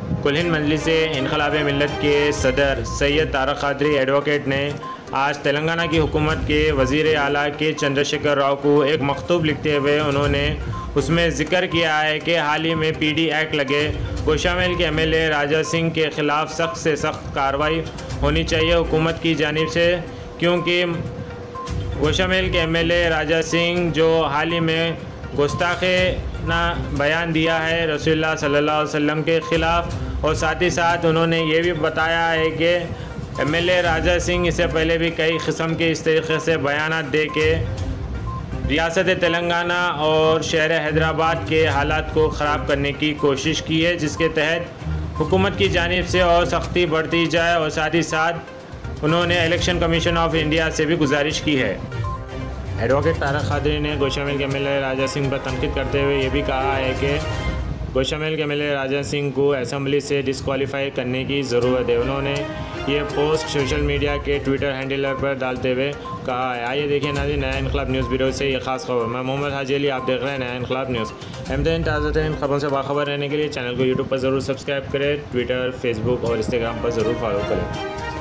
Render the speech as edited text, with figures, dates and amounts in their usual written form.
कुल हिंद मजलिस इनक़लाबे मिल्लत के सदर सैयद तारक क़ादरी एडवोकेट ने आज तेलंगाना की हुकूमत के वज़ीर आला के चंद्रशेखर राव को एक मकतूब लिखते हुए उन्होंने उसमें ज़िक्र किया है कि हाल ही में पीडी एक्ट लगे गोशामेल के एमएलए राजा सिंह के ख़िलाफ़ सख्त से सख्त कार्रवाई होनी चाहिए हुकूमत की जानिब से, क्योंकि गोशामेल के एमएलए राजा सिंह जो हाल ही में गुस्ताखाना बयान दिया है रसूलुल्लाह सल्लल्लाहु अलैहि वसल्लम के ख़िलाफ़, और साथ ही साथ उन्होंने ये भी बताया है कि एमएलए राजा सिंह इससे पहले भी कई किस्म के इस तरीके से बयान दे के रियासत तेलंगाना और शहर हैदराबाद के हालात को ख़राब करने की कोशिश की है, जिसके तहत हुकूमत की जानिब से और सख्ती बढ़ती जाए। और साथ ही साथ उन्होंने इलेक्शन कमीशन ऑफ इंडिया से भी गुजारिश की है। एडवोकेट तारक क़ादरी ने गोशामेल के एमएलए राजा सिंह पर तनकीद करते हुए ये भी कहा है कि गोशामेल के एमएलए राजा सिंह को असम्बली से डिस्क्वालीफाई करने की ज़रूरत है। उन्होंने ये पोस्ट सोशल मीडिया के ट्विटर हैंडलर पर डालते हुए कहा है। आइए देखिए नाज़रीन, नया इनक़लाब न्यूज़ ब्यूरो से ये खास खबर। मैं मोहम्मद हाजी अली, आप देख रहे हैं नया इनक़लाब न्यूज़। अहमदीन ताज़ा तरीन खबरों से बाखबर रहने के लिए चैनल को यूट्यूब पर ज़रूर सब्सक्राइब करें, ट्विटर, फेसबुक और इंस्टाग्राम पर ज़रूर फॉलो करें।